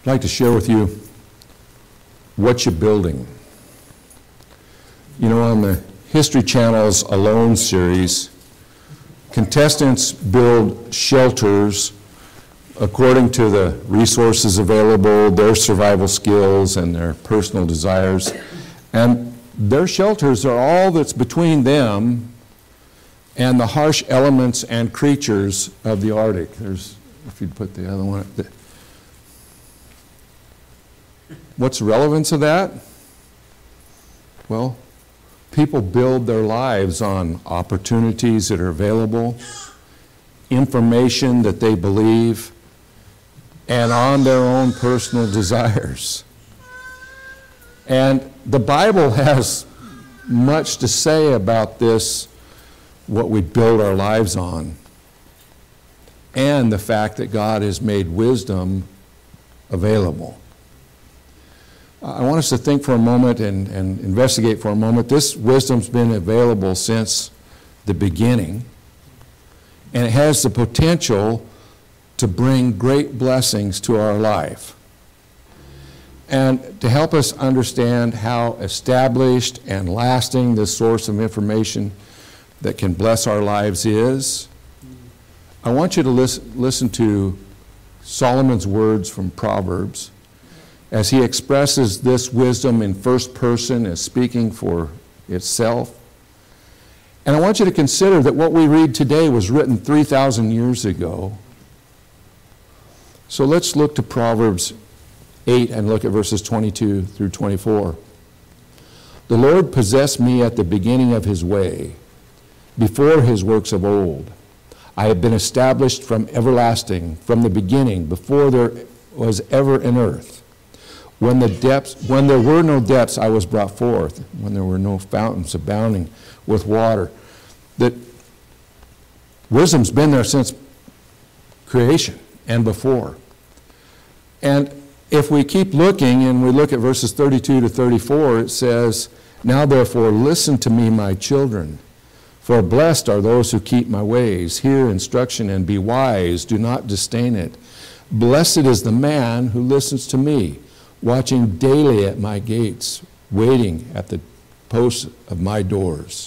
I'd like to share with you what you're building. You know, on the History Channel's Alone series, contestants build shelters according to the resources available, their survival skills, and their personal desires. And their shelters are all that's between them and the harsh elements and creatures of the Arctic. There's, if you'd put the other one. What's the relevance of that? Well, people build their lives on opportunities that are available, information that they believe, and on their own personal desires. And the Bible has much to say about this, what we build our lives on, and the fact that God has made wisdom available. I want us to think for a moment and investigate for a moment. This wisdom's been available since the beginning, and it has the potential to bring great blessings to our life. And to help us understand how established and lasting this source of information that can bless our lives is, I want you to listen to Solomon's words from Proverbs as he expresses this wisdom in first person as speaking for itself. And I want you to consider that what we read today was written 3,000 years ago. So let's look to Proverbs 8 and look at verses 22 through 24. The Lord possessed me at the beginning of his way, before his works of old. I have been established from everlasting, from the beginning, before there was ever an earth. When there were no depths, I was brought forth. When there were no fountains abounding with water. That wisdom's been there since creation and before. And if we keep looking and we look at verses 32 to 34, it says, "Now therefore listen to me, my children, for blessed are those who keep my ways. Hear instruction and be wise. Do not disdain it. Blessed is the man who listens to me, watching daily at my gates, waiting at the posts of my doors."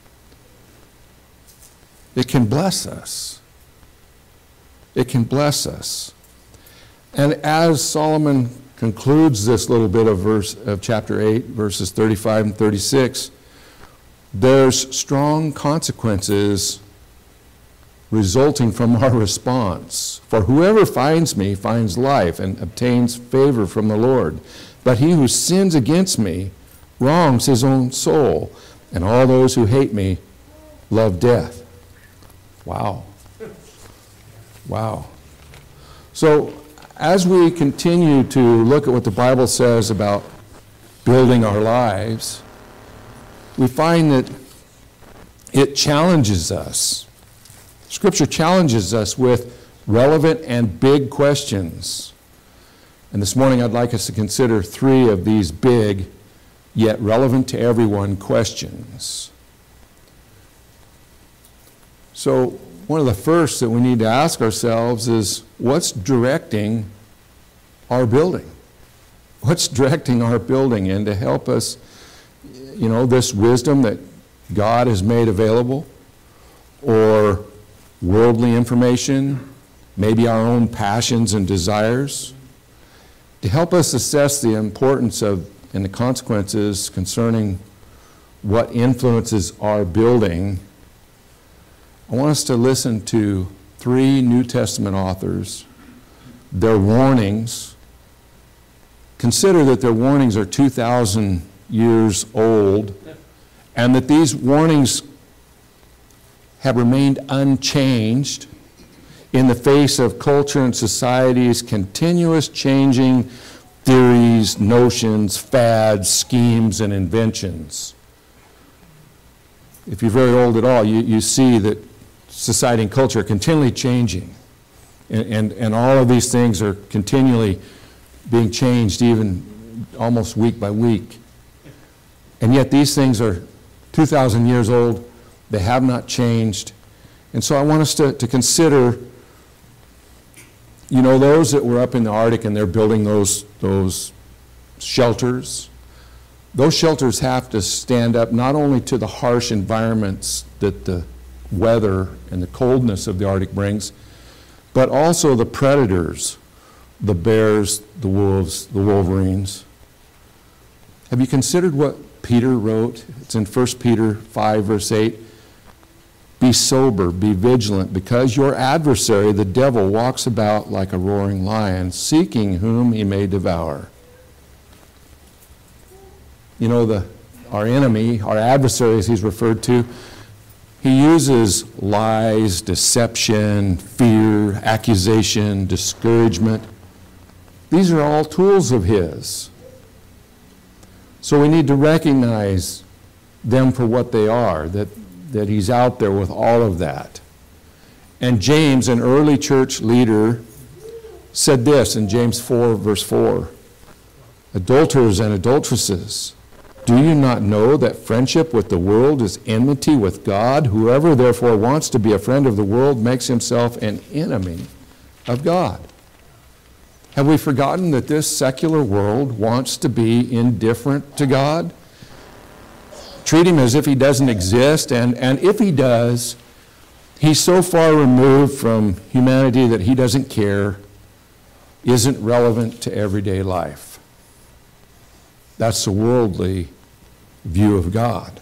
It can bless us. It can bless us. And as Solomon concludes this little bit of chapter 8, verses 35 and 36, there's strong consequences resulting from our response. For whoever finds me finds life and obtains favor from the Lord. But he who sins against me wrongs his own soul, and all those who hate me love death. Wow. Wow. So as we continue to look at what the Bible says about building our lives, we find that it challenges us. Scripture challenges us with relevant and big questions. And this morning I'd like us to consider 3 of these big, yet relevant to everyone questions. So one of the first that we need to ask ourselves is, what's directing our building? What's directing our building? And to help us, you know, this wisdom that God has made available, or worldly information, maybe our own passions and desires, to help us assess the importance of and the consequences concerning what influences our building, I want us to listen to 3 New Testament authors, their warnings. Consider that their warnings are 2,000 years old, and that these warnings have remained unchanged in the face of culture and society's continuous changing theories, notions, fads, schemes, and inventions. If you're very old at all, you see that society and culture are continually changing. And all of these things are continually being changed, even almost week by week. And yet these things are 2,000 years old. They have not changed. And so I want us to consider, You know, those that were up in the Arctic and they're building those shelters, those shelters have to stand up not only to the harsh environments that the weather and the coldness of the Arctic brings, but also the predators, the bears, the wolves, the wolverines. Have you considered what Peter wrote? It's in 1 Peter 5, verse 8. Be sober, be vigilant, because your adversary, the devil, walks about like a roaring lion, seeking whom he may devour. You know, our enemy, our adversary, as he's referred to, he uses lies, deception, fear, accusation, discouragement. These are all tools of his. So we need to recognize them for what they are, that he's out there with all of that. And James, an early church leader, said this in James 4, verse 4, adulterers and adulteresses, do you not know that friendship with the world is enmity with God? Whoever therefore wants to be a friend of the world makes himself an enemy of God. Have we forgotten that this secular world wants to be indifferent to God? Treat him as if he doesn't exist, and if he does, he's so far removed from humanity that he doesn't care, isn't relevant to everyday life. That's the worldly view of God.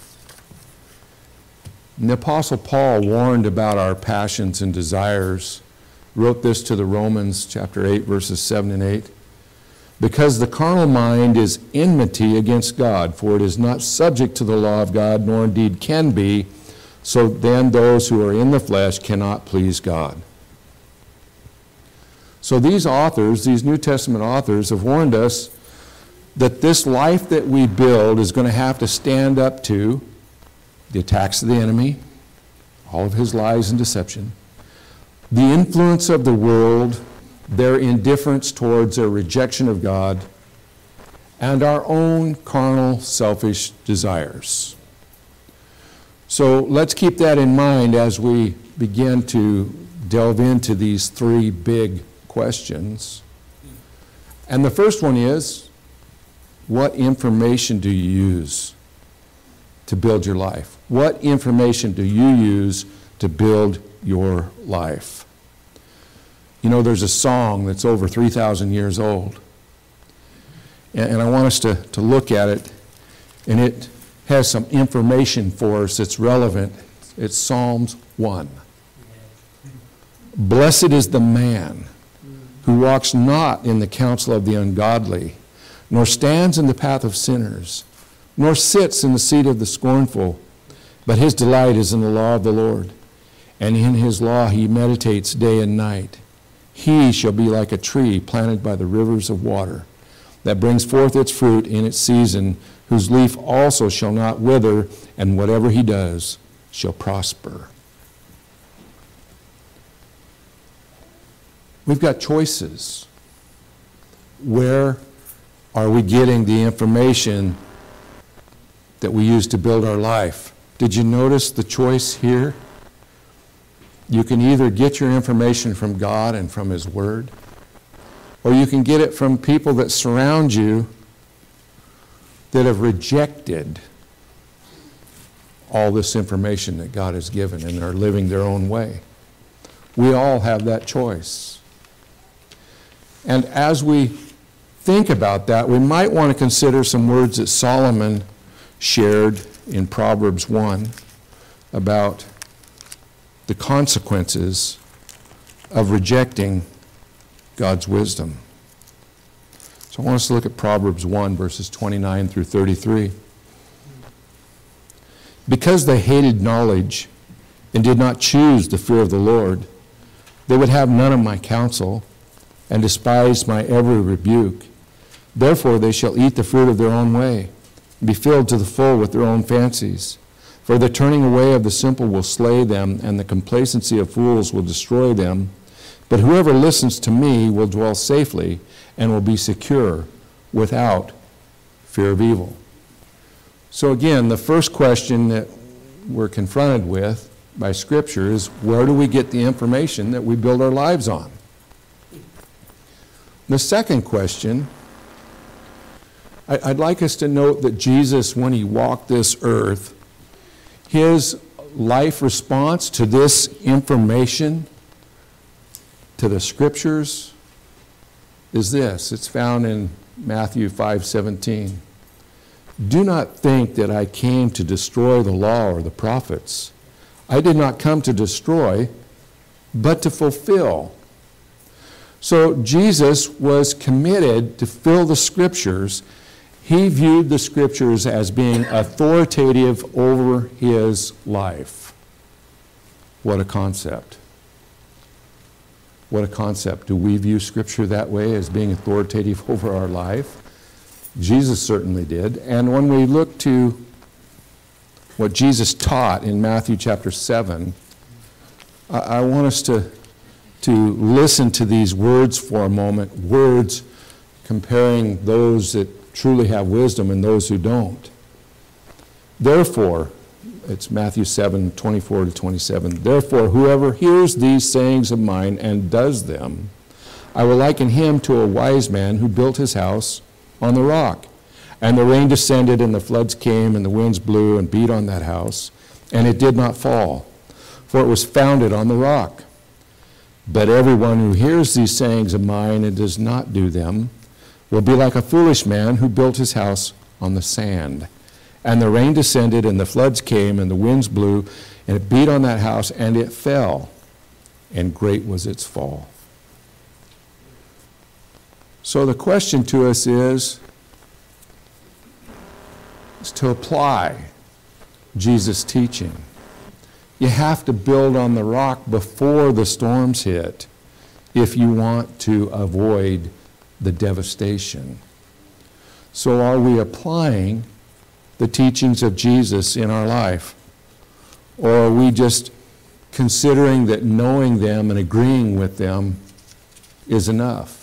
And the Apostle Paul warned about our passions and desires, wrote this to the Romans chapter 8, verses 7 and 8. Because the carnal mind is enmity against God, for it is not subject to the law of God, nor indeed can be, so then those who are in the flesh cannot please God. So these authors, these New Testament authors, have warned us that this life that we build is going to have to stand up to the attacks of the enemy, all of his lies and deception, the influence of the world, their indifference towards their rejection of God, and our own carnal, selfish desires. So let's keep that in mind as we begin to delve into these three big questions. And the first one is, what information do you use to build your life? What information do you use to build your life? You know, there's a song that's over 3,000 years old. And I want us to look at it, and it has some information for us that's relevant. It's Psalms 1. Blessed is the man who walks not in the counsel of the ungodly, nor stands in the path of sinners, nor sits in the seat of the scornful, but his delight is in the law of the Lord, and in his law he meditates day and night. He shall be like a tree planted by the rivers of water, that brings forth its fruit in its season, whose leaf also shall not wither, and whatever he does shall prosper. We've got choices. Where are we getting the information that we use to build our life? Did you notice the choice here? You can either get your information from God and from his word, or you can get it from people that surround you that have rejected all this information that God has given and are living their own way. We all have that choice. And as we think about that, we might want to consider some words that Solomon shared in Proverbs 1 about the consequences of rejecting God's wisdom. So I want us to look at Proverbs 1, verses 29 through 33. Because they hated knowledge and did not choose the fear of the Lord, they would have none of my counsel and despised my every rebuke. Therefore they shall eat the fruit of their own way, and be filled to the full with their own fancies. For the turning away of the simple will slay them, and the complacency of fools will destroy them. But whoever listens to me will dwell safely and will be secure without fear of evil. So again, the first question that we're confronted with by Scripture is, where do we get the information that we build our lives on? The second question, I'd like us to note that Jesus, when he walked this earth, his life response to this information, to the Scriptures, is this. It's found in Matthew 5:17. Do not think that I came to destroy the law or the prophets. I did not come to destroy, but to fulfill. So Jesus was committed to fill the Scriptures. He viewed the Scriptures as being authoritative over his life. What a concept. What a concept. Do we view Scripture that way, as being authoritative over our life? Jesus certainly did. And when we look to what Jesus taught in Matthew chapter 7, I want us to listen to these words for a moment, words comparing those that truly have wisdom and those who don't. Therefore, it's Matthew 7:24-27. Therefore, whoever hears these sayings of mine and does them, I will liken him to a wise man who built his house on the rock. And the rain descended, and the floods came, and the winds blew and beat on that house, and it did not fall, for it was founded on the rock. But everyone who hears these sayings of mine and does not do them will be like a foolish man who built his house on the sand. And the rain descended, and the floods came, and the winds blew, and it beat on that house, and it fell, and great was its fall. So the question to us is to apply Jesus' teaching. You have to build on the rock before the storms hit if you want to avoid the devastation. So are we applying the teachings of Jesus in our life? Or are we just considering that knowing them and agreeing with them is enough?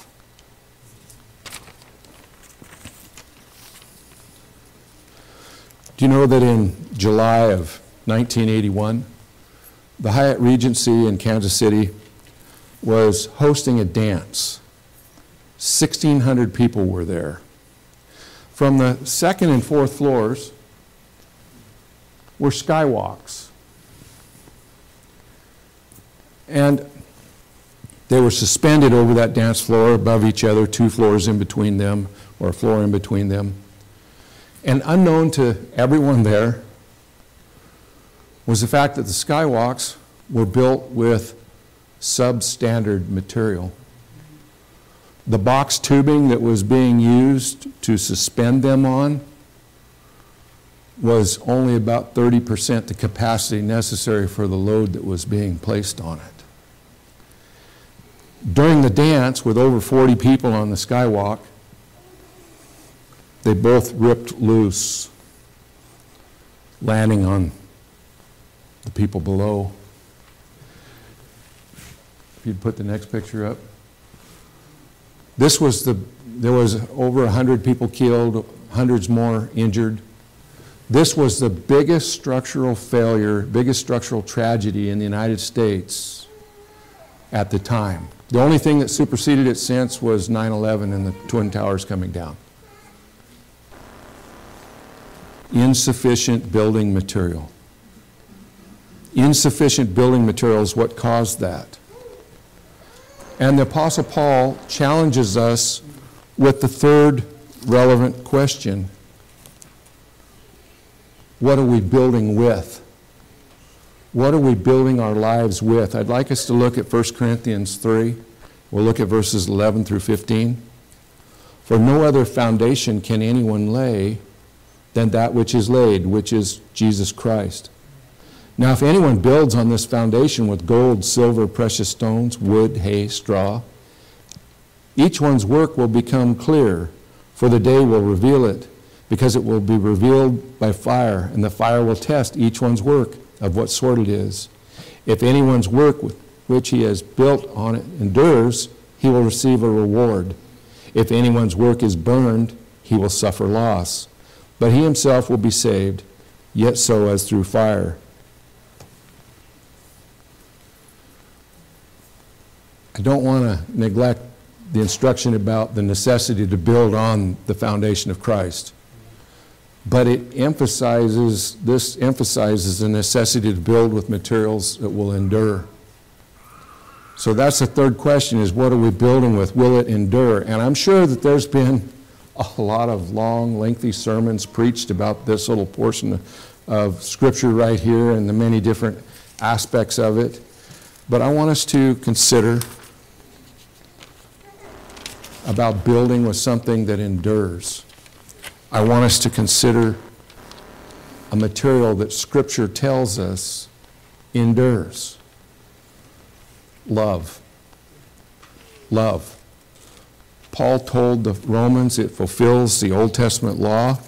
Do you know that in July of 1981, the Hyatt Regency in Kansas City was hosting a dance? 1,600 people were there. From the second and fourth floors were skywalks. And they were suspended over that dance floor above each other, 2 floors in between them, or a floor in between them. And unknown to everyone there was the fact that the skywalks were built with substandard material. The box tubing that was being used to suspend them on was only about 30% the capacity necessary for the load that was being placed on it. During the dance, with over 40 people on the skywalk, they both ripped loose, landing on the people below. If you'd put the next picture up. There was over 100 people killed, hundreds more injured. This was the biggest structural failure, biggest structural tragedy in the United States at the time. The only thing that superseded it since was 9/11 and the Twin Towers coming down. Insufficient building material. Insufficient building material is what caused that. And the Apostle Paul challenges us with the third relevant question. What are we building with? What are we building our lives with? I'd like us to look at 1 Corinthians 3. We'll look at verses 11 through 15. For no other foundation can anyone lay than that which is laid, which is Jesus Christ. Now, if anyone builds on this foundation with gold, silver, precious stones, wood, hay, straw, each one's work will become clear, for the day will reveal it, because it will be revealed by fire, and the fire will test each one's work of what sort it is. If anyone's work with which he has built on it endures, he will receive a reward. If anyone's work is burned, he will suffer loss. But he himself will be saved, yet so as through fire. I don't want to neglect the instruction about the necessity to build on the foundation of Christ. But this emphasizes the necessity to build with materials that will endure. So that's the third question, is what are we building with? Will it endure? And I'm sure that there's been a lot of long, lengthy sermons preached about this little portion of Scripture right here and the many different aspects of it. But I want us to consider about building with something that endures. I want us to consider a material that Scripture tells us endures. Love. Love. Paul told the Romans it fulfills the Old Testament law.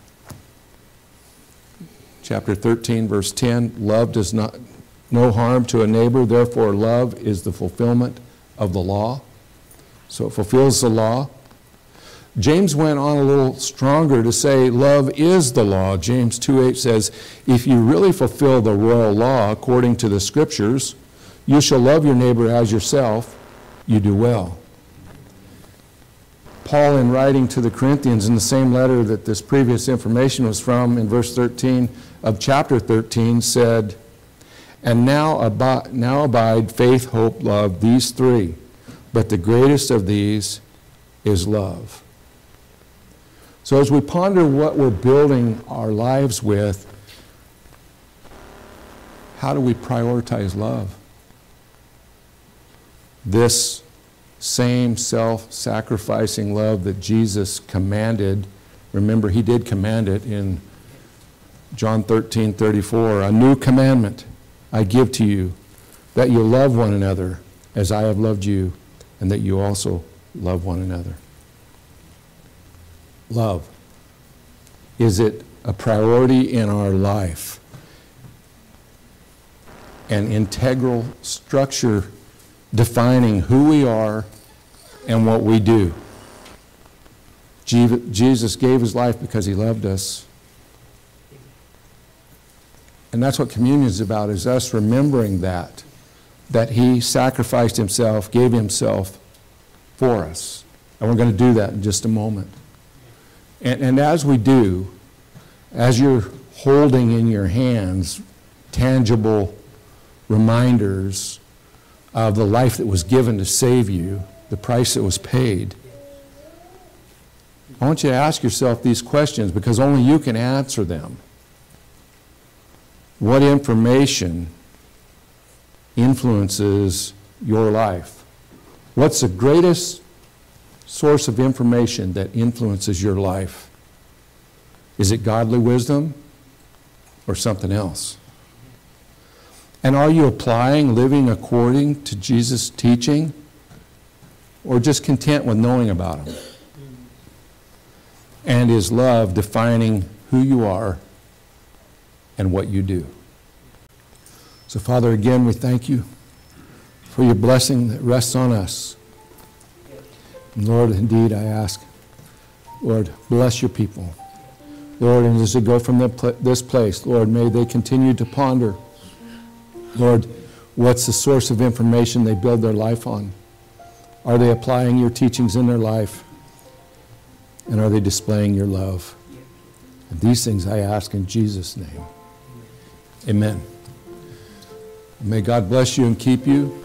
Chapter 13, verse 10, love does not no harm to a neighbor, therefore love is the fulfillment of the law. So it fulfills the law. James went on a little stronger to say love is the law. James 2:8 says, if you really fulfill the royal law according to the Scriptures, you shall love your neighbor as yourself, you do well. Paul, in writing to the Corinthians in the same letter that this previous information was from, in verse 13 of chapter 13, said, and now abide faith, hope, love, these three, but the greatest of these is love. So as we ponder what we're building our lives with, how do we prioritize love? This same self-sacrificing love that Jesus commanded. Remember, he did command it in John 13:34. A new commandment I give to you, that you love one another as I have loved you, and that you also love one another. Love. Is it a priority in our life? An integral structure defining who we are and what we do. Jesus gave his life because he loved us. And that's what communion is about, is us remembering that he sacrificed himself, gave himself for us. And we're going to do that in just a moment. And as we do, as you're holding in your hands tangible reminders of the life that was given to save you, the price that was paid, I want you to ask yourself these questions, because only you can answer them. What information influences your life? What's the greatest source of information that influences your life? Is it godly wisdom or something else? And are you applying, living according to Jesus' teaching, or just content with knowing about him? And is love defining who you are and what you do? So, Father, again, we thank you for your blessing that rests on us. And Lord, indeed, I ask, Lord, bless your people. Lord, and as they go from this place, Lord, may they continue to ponder, Lord, what's the source of information they build their life on? Are they applying your teachings in their life? And are they displaying your love? And these things I ask in Jesus' name. Amen. May God bless you and keep you.